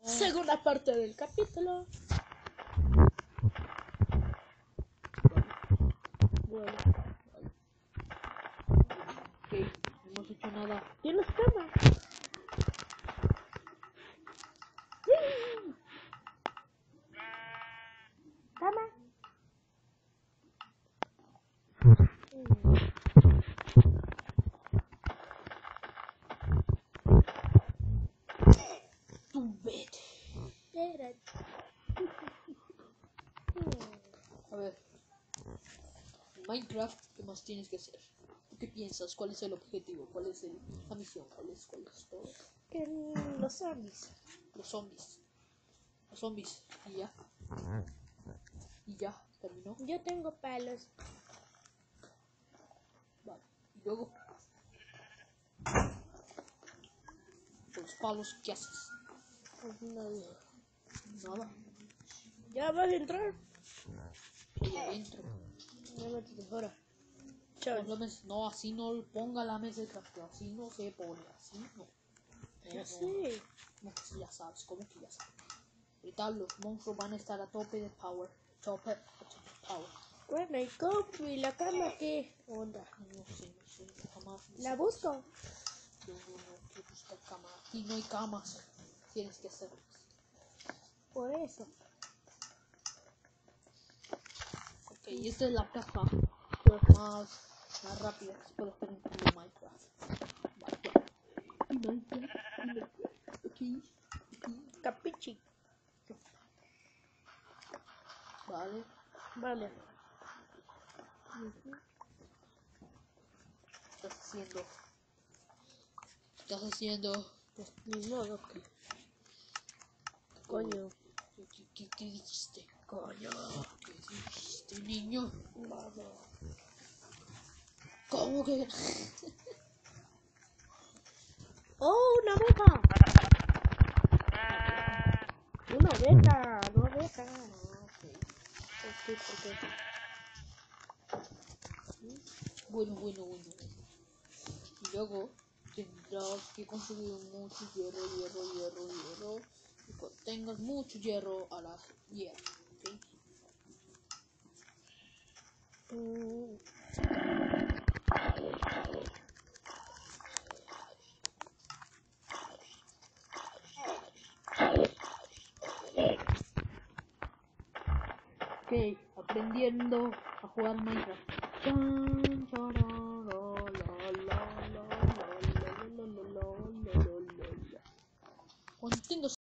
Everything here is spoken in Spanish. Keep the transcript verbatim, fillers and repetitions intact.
segunda parte del capítulo. Bueno, Ok, no hemos hecho nada. ¿tienes cama? ¿Cama? Tu vete. A ver. En Minecraft, ¿qué más tienes que hacer? ¿Qué piensas? ¿Cuál es el objetivo? ¿Cuál es el, la misión? ¿Cuál es, cuál es todo? Que los zombies. Los zombies. Los zombies. Y ya. Y ya. Terminó. Yo tengo palos. Vale. Y luego. Con los palos, ¿qué haces? Pues nada. Nada. ¿Ya vas a entrar? Estoy adentro. No me te fuera. Pon Chao. la mesa- No, así no ponga la mesa de crafteo. Así no se pone. Así no. No, Ya no. sé. Como que ya sabes. Como que ya sabes. Ahorita los monstruos van a estar a tope de power. Tope, tope de power. Bueno, ¿y cómo? ¿Y la cama qué onda? No sé, no sé. Jamás. no ¿La sé. busco? No, no, no. Quiero buscar cama. Aquí no hay camas. Tienes que hacerlas. Por eso. Ok, y esta es la caja pues, más, más rápida que se puede hacer en todo Minecraft. Minecraft. Minecraft. Minecraft. Ok. Ok. Capichi. Vale. Vale. ¿Qué estás haciendo? ¿Qué estás haciendo? Pues ni modo que. Coño. ¿Qué, qué, qué, qué dijiste? Coño. ¿Qué dijiste, niño? Vale. ¿Cómo que? ¡Oh, una abeja! Una oveja, no abeja. Ah, ok. Ok, porque. Bueno, bueno, bueno. Y luego tendrás que conseguir mucho hierro, hierro, hierro, hierro. Y cuando tengas mucho hierro, harás hierro. ¿Ok? Mm, Ok, aprendiendo a jugar Minecraft. Chan, charan.